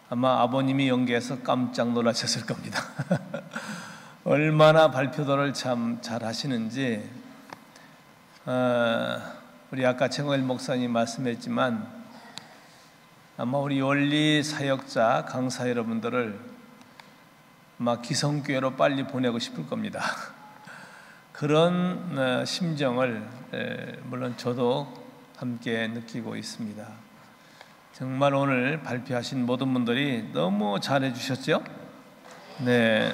아마 아버님이 연기해서 깜짝 놀라셨을 겁니다. 얼마나 발표도를 참 잘 하시는지. 우리 아까 최광일 목사님 말씀했지만 아마 우리 원리 사역자 강사 여러분들을 아마 기성교회로 빨리 보내고 싶을 겁니다. 그런 심정을 물론 저도 함께 느끼고 있습니다. 정말 오늘 발표하신 모든 분들이 너무 잘해 주셨죠? 네.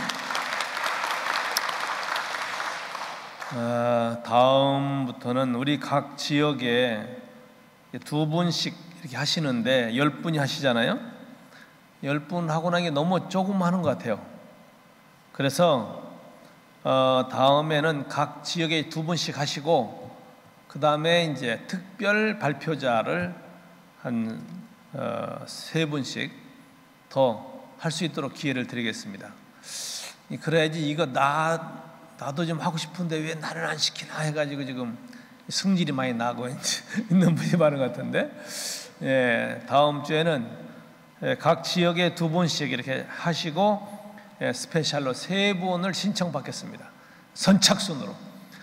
다음부터는 우리 각 지역에 2분씩 이렇게 하시는데 10분이 하시잖아요. 10분 하고 나니 너무 조금 하는 것 같아요. 그래서 다음에는 각 지역에 2분씩 하시고 그 다음에 이제 특별 발표자를 한 3분씩 더 할 수 있도록 기회를 드리겠습니다. 그래야지 이거 나도 좀 하고 싶은데 왜 나를 안 시키나 해가지고 지금 승질이 많이 나고 있는 분이 많은 것 같은데, 다음 주에는 각 지역에 2분씩 이렇게 하시고 스페셜로 3분을 신청받겠습니다. 선착순으로.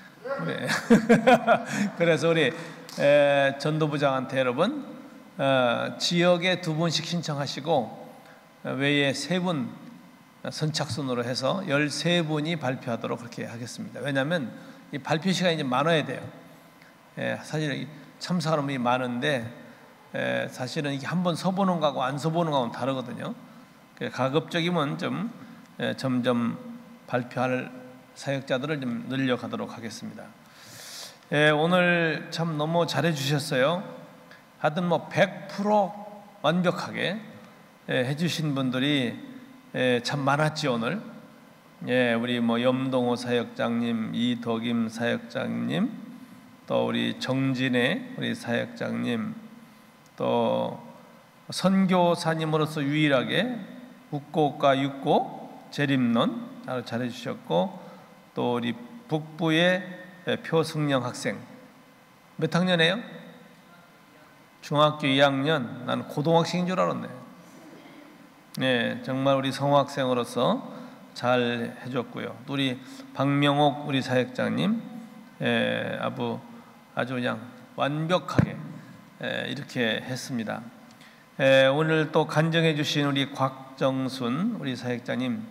그래서 우리 전도부장한테 여러분 지역에 2분씩 신청하시고 외에 3분 선착순으로 해서 13분이 발표하도록 그렇게 하겠습니다. 왜냐하면 이 발표 시간이 이제 많아야 돼요. 사실 참석하는 분이 많은데 사실은 이게 한번 서보는 거하고 안 서보는 거하고는 다르거든요. 가급적이면 좀 점점 발표할 사역자들을 좀 늘려가도록 하겠습니다. 오늘 참 너무 잘해 주셨어요. 하여튼 100% 완벽하게 해주신 분들이 참 많았지 오늘. 우리 염동호 사역장님, 이덕임 사역장님, 또 우리 정진애 우리 사역장님, 또 선교사님으로서 유일하게 국고과 육고 재림론 아주 잘해주셨고, 또 우리 북부의 표승령 학생 몇 학년이에요? 중학교 2학년. 나는 고등학생인 줄 알았네. 정말 우리 성학생으로서 잘 해줬고요. 또 우리 박명옥 우리 사역장님 아주 그냥 완벽하게 이렇게 했습니다. 오늘 또 간증해 주신 우리 곽정순 우리 사역자님,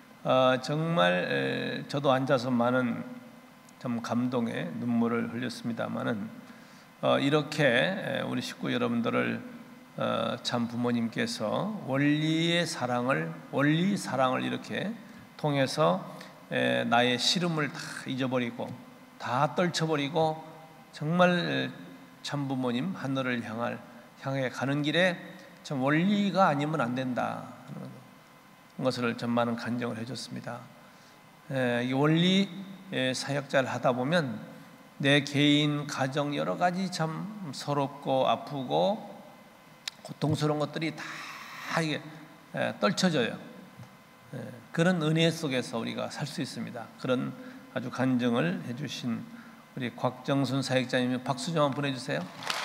정말 저도 앉아서 많은 참 감동의 눈물을 흘렸습니다마는 이렇게 우리 식구 여러분들을 참 부모님께서 원리 사랑을 이렇게 통해서 나의 시름을 다 잊어버리고 다 떨쳐버리고 정말 참 부모님 하늘을 향해 가는 길에 참 원리가 아니면 안 된다 하는 것을 좀 많은 간증을 해줬습니다. 이 원리 사역자를 하다 보면 내 개인 가정 여러 가지 참 서럽고 아프고 고통스러운 것들이 다 이게 떨쳐져요. 그런 은혜 속에서 우리가 살 수 있습니다. 그런 아주 간증을 해주신 우리 곽정순 사역자님 박수 좀 한번 보내주세요.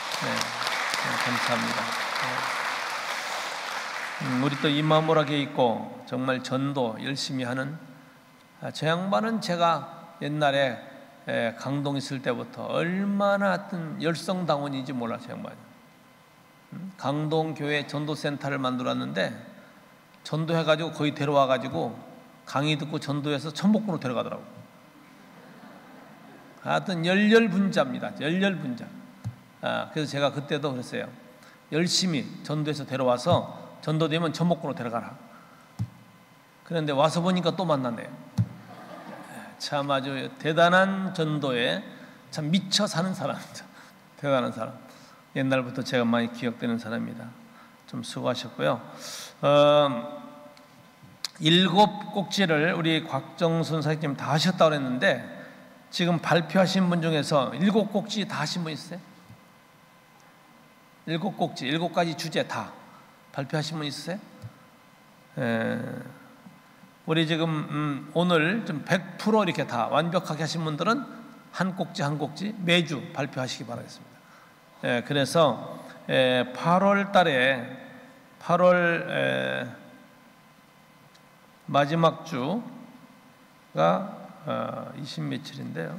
감사합니다. 우리 또 이마모락에 있고 정말 전도 열심히 하는 저 양반은 제가 옛날에 강동 있을 때부터 얼마나 열성당원인지 몰라. 저 양반이 강동교회 전도센터를 만들었는데 전도해가지고 거의 데려와가지고 강의 듣고 전도해서 천복군으로 데려가더라고. 하여튼 열렬분자입니다. 열렬분자. 그래서 제가 그때도 그랬어요. 열심히 전도해서 데려와서 전도되면 천복군으로 데려가라. 그런데 와서 보니까 또 만났네요. 참 아주 대단한 전도에 참 미쳐 사는 사람, 대단한 사람. 옛날부터 제가 많이 기억되는 사람입니다. 좀 수고하셨고요. 7꼭지를 우리 곽정순 사역자님 다 하셨다고 그랬는데 지금 발표하신 분 중에서 7꼭지 다 하신 분 있어요? 7꼭지, 7가지 주제 다 발표하신 분 있으세요? 우리 지금 오늘 좀 100% 이렇게 다 완벽하게 하신 분들은 한 꼭지 한 꼭지 매주 발표하시기 바라겠습니다. 그래서 8월 달에 8월 마지막 주가 20 며칠인데요.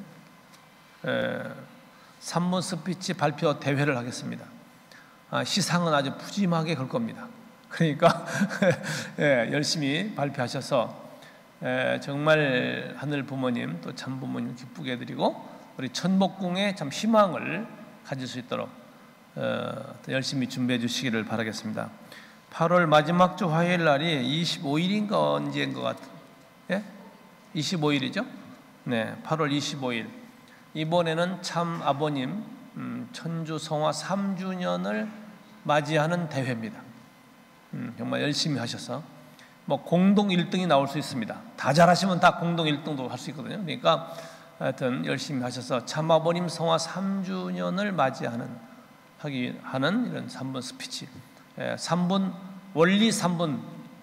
산문 스피치 발표 대회를 하겠습니다. 시상은 아주 푸짐하게 걸 겁니다. 그러니까 열심히 발표하셔서 정말 하늘 부모님 또 참 부모님 기쁘게 해드리고 우리 천복궁에 참 희망을 가질 수 있도록 열심히 준비해 주시기를 바라겠습니다. 8월 마지막 주 화요일 날이 25일인가 언제인 것 같아요. 예? 25일이죠? 네, 8월 25일. 이번에는 참 아버님 천주 성화 3주년을 맞이하는 대회입니다. 정말 열심히 하셔서 뭐 공동 1등이 나올 수 있습니다. 다 잘하시면 다 공동 1등도 할 수 있거든요. 그러니까 하여튼 열심히 하셔서 참 아버님 성화 3주년을 맞이하는 이런 3분 스피치, 3분 원리 3분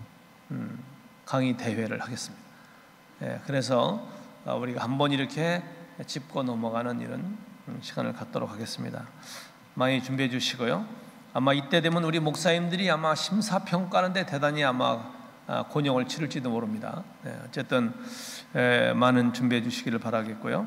강의 대회를 하겠습니다. 그래서 우리가 한번 이렇게 짚고 넘어가는 이런 시간을 갖도록 하겠습니다. 많이 준비해 주시고요. 아마 이때 되면 우리 목사님들이 아마 심사평가하는데 대단히 아마 곤욕을 치를지도 모릅니다. 어쨌든 많은 준비해 주시기를 바라겠고요.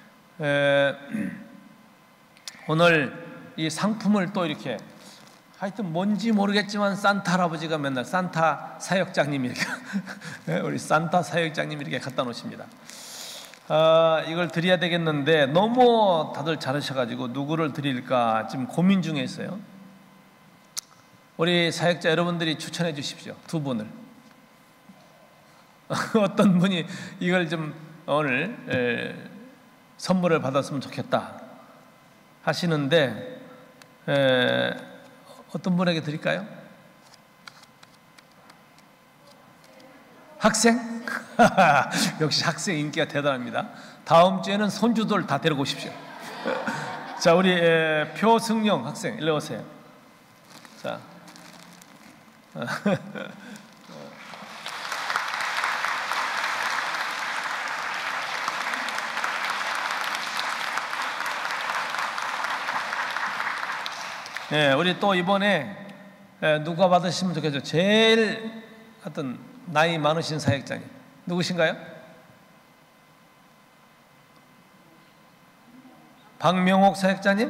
오늘 이 상품을 또 이렇게 하여튼 뭔지 모르겠지만 산타 할아버지가 맨날 산타 사역장님이 이렇게 우리 산타 사역장님이 이렇게 갖다 놓으십니다. 이걸 드려야 되겠는데 너무 다들 잘하셔가지고 누구를 드릴까 지금 고민 중에 있어요. 우리 사역자 여러분들이 추천해 주십시오. 두 분을. 어떤 분이 이걸 좀 오늘 선물을 받았으면 좋겠다 하시는데 어떤 분에게 드릴까요? 학생? 역시 학생 인기가 대단합니다. 다음 주에는 손주들 다 데리고 오십시오. 자, 우리 표승용 학생 일로 오세요. 자. 네, 우리 또 이번에 누가 받으시면 좋겠죠? 제일 하여튼 나이 많으신 사역자님 누구신가요? 박명옥 사역자님?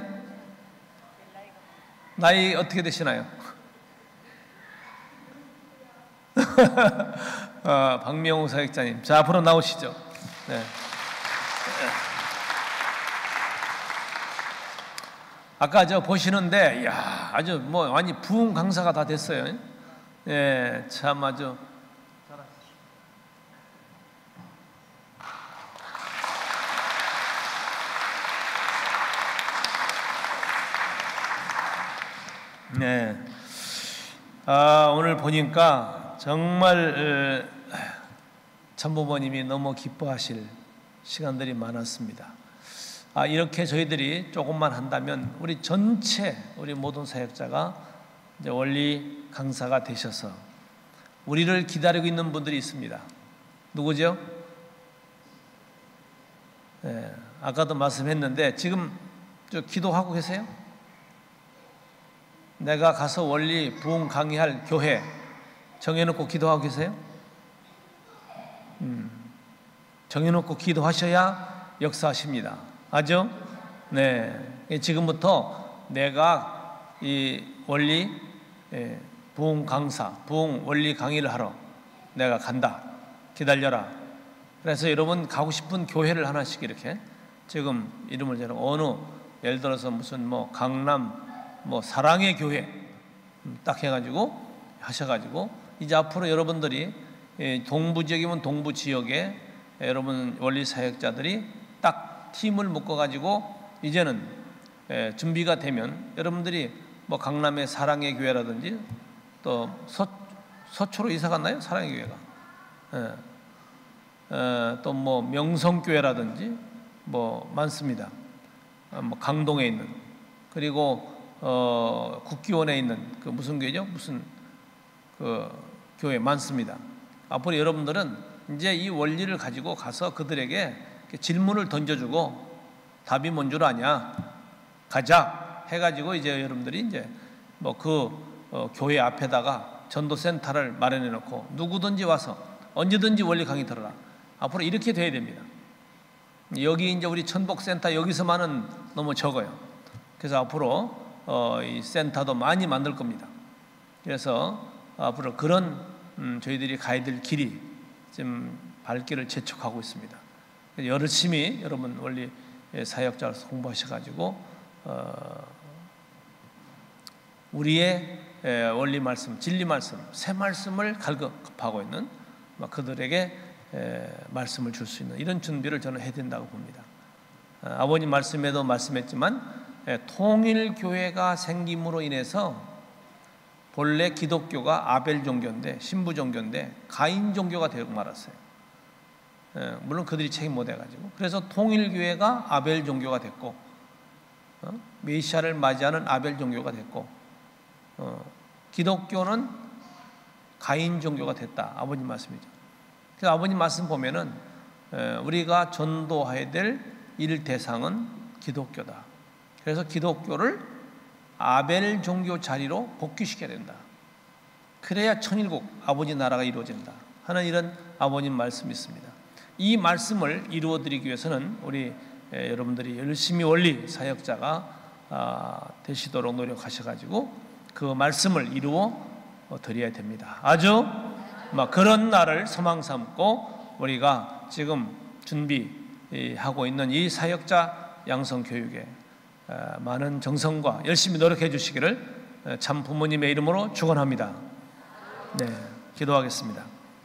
나이 어떻게 되시나요? 박명옥 사역자님, 자 앞으로 나오시죠. 네. 아까 저 보시는데, 야 아주 뭐 완전 부흥 강사가 다 됐어요. 예, 참 아주. 네. 오늘 보니까 정말 참부모님이 너무 기뻐하실 시간들이 많았습니다. 이렇게 저희들이 조금만 한다면 우리 전체 우리 모든 사역자가 이제 원리 강사가 되셔서 우리를 기다리고 있는 분들이 있습니다. 누구죠? 네, 아까도 말씀했는데 지금 저 기도하고 계세요? 내가 가서 원리 부흥 강의할 교회 정해놓고 기도하고 계세요? 정해놓고 기도하셔야 역사하십니다. 아죠? 네. 지금부터 내가 이 원리 부흥 강사, 부흥 원리 강의를 하러 내가 간다. 기다려라. 그래서 여러분 가고 싶은 교회를 하나씩 이렇게 지금 이름을 제가 예를 들어서 무슨 뭐 강남 뭐 사랑의 교회 딱 해가지고 하셔가지고 이제 앞으로 여러분들이 동부 지역이면 동부 지역에 여러분 원리 사역자들이 딱 팀을 묶어가지고 이제는 준비가 되면 여러분들이 뭐 강남의 사랑의 교회라든지 또 서초로 이사 갔나요? 사랑의 교회가 또 뭐 명성교회라든지 뭐 많습니다. 뭐 강동에 있는 그리고 국기원에 있는 그 무슨 교회죠? 무슨 그 교회 많습니다. 앞으로 여러분들은 이제 이 원리를 가지고 가서 그들에게 질문을 던져주고 답이 뭔 줄 아냐? 가자 해가지고 이제 여러분들이 이제 뭐 그 교회 앞에다가 전도센터를 마련해 놓고 누구든지 와서 언제든지 원리 강의 들어라. 앞으로 이렇게 돼야 됩니다. 여기 이제 우리 천복센터 여기서만은 너무 적어요. 그래서 앞으로 이 센터도 많이 만들 겁니다. 그래서 앞으로 그런 저희들이 가야 될 길이 지금 발길을 재촉하고 있습니다. 열심히 여러분 원리 사역자로서 공부하셔가지고 우리의 원리 말씀, 진리 말씀, 새 말씀을 갈급하고 있는 그들에게 말씀을 줄 수 있는 이런 준비를 저는 해야 된다고 봅니다. 아버님 말씀에도 말씀했지만 통일교회가 생김으로 인해서 본래 기독교가 아벨 종교인데 신부 종교인데 가인 종교가 되고 말았어요. 물론 그들이 책임 못 해가지고 그래서 통일교회가 아벨 종교가 됐고 메시아를 맞이하는 아벨 종교가 됐고 기독교는 가인 종교가 됐다. 아버님 말씀이죠. 그래서 아버님 말씀 보면은 우리가 전도해야 될 일 대상은 기독교다. 그래서 기독교를 아벨 종교 자리로 복귀시켜야 된다. 그래야 천일국 아버지 나라가 이루어진다 하는 이런 아버님 말씀이 있습니다. 이 말씀을 이루어드리기 위해서는 우리 여러분들이 열심히 원리 사역자가 되시도록 노력하셔가지고 그 말씀을 이루어 드려야 됩니다. 아주 그런 날을 소망 삼고 우리가 지금 준비하고 있는 이 사역자 양성 교육에 많은 정성과 열심히 노력해 주시기를 참 부모님의 이름으로 축원합니다. 네, 기도하겠습니다.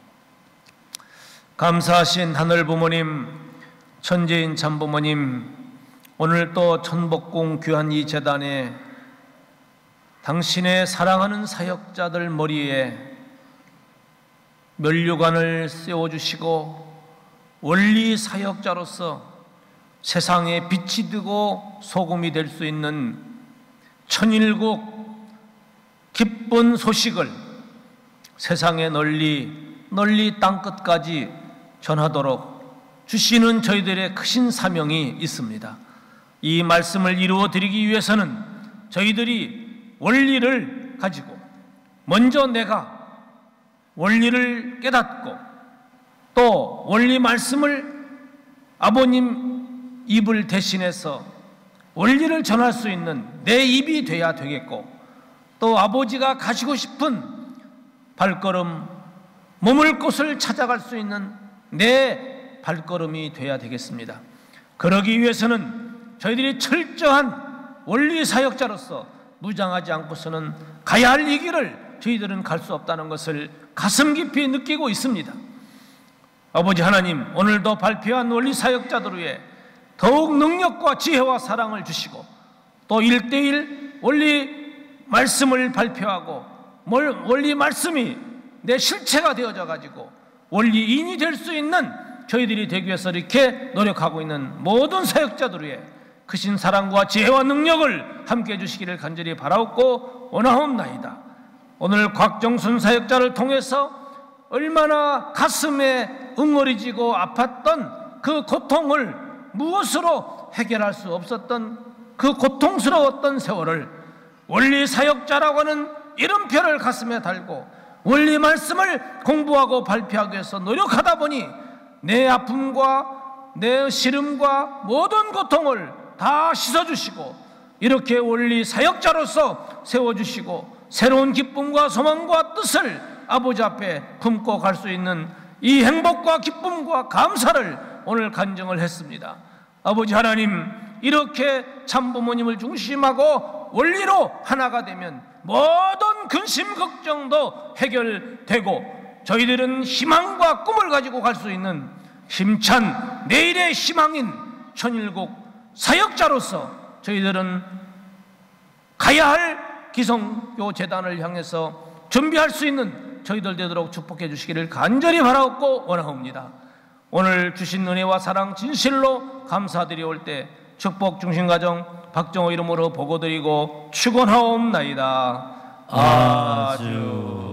감사하신 하늘 부모님, 천재인 참 부모님, 오늘 또 천복궁 귀한 이 재단에 당신의 사랑하는 사역자들 머리에 면류관을 세워주시고 원리 사역자로서 세상에 빛이 되고 소금이 될 수 있는 천일국 기쁜 소식을 세상에 널리 땅끝까지 전하도록 주시는 저희들의 크신 사명이 있습니다. 이 말씀을 이루어 드리기 위해서는 저희들이 원리를 가지고 먼저 내가 원리를 깨닫고 또 원리 말씀을 아버님 입을 대신해서 원리를 전할 수 있는 내 입이 돼야 되겠고 또 아버지가 가시고 싶은 발걸음 머물 곳을 찾아갈 수 있는 내 발걸음이 돼야 되겠습니다. 그러기 위해서는 저희들이 철저한 원리 사역자로서 무장하지 않고서는 가야 할 이 길을 저희들은 갈 수 없다는 것을 가슴 깊이 느끼고 있습니다. 아버지 하나님, 오늘도 발표한 원리 사역자들 위해 더욱 능력과 지혜와 사랑을 주시고 또 1:1 원리 말씀을 발표하고 원리 말씀이 내 실체가 되어져 가지고 원리인이 될 수 있는 저희들이 되기 위해서 이렇게 노력하고 있는 모든 사역자들 위해 크신 사랑과 지혜와 능력을 함께 해주시기를 간절히 바라옵고 원하옵나이다. 오늘 곽정순 사역자를 통해서 얼마나 가슴에 응어리지고 아팠던 그 고통을 무엇으로 해결할 수 없었던 그 고통스러웠던 세월을 원리 사역자라고 하는 이름표를 가슴에 달고 원리 말씀을 공부하고 발표하기 위해서 노력하다 보니 내 아픔과 내 시름과 모든 고통을 다 씻어주시고 이렇게 원리 사역자로서 세워주시고 새로운 기쁨과 소망과 뜻을 아버지 앞에 품고 갈 수 있는 이 행복과 기쁨과 감사를 오늘 간증을 했습니다. 아버지 하나님, 이렇게 참부모님을 중심하고 원리로 하나가 되면 모든 근심 걱정도 해결되고 저희들은 희망과 꿈을 가지고 갈 수 있는 힘찬 내일의 희망인 천일국 사역자로서 저희들은 가야 할 기성교 재단을 향해서 준비할 수 있는 저희들 되도록 축복해 주시기를 간절히 바라옵고 원하옵니다. 오늘 주신 은혜와 사랑 진실로 감사드리올 때 축복 중심가정 박정호 이름으로 보고드리고 축원하옵나이다. 아주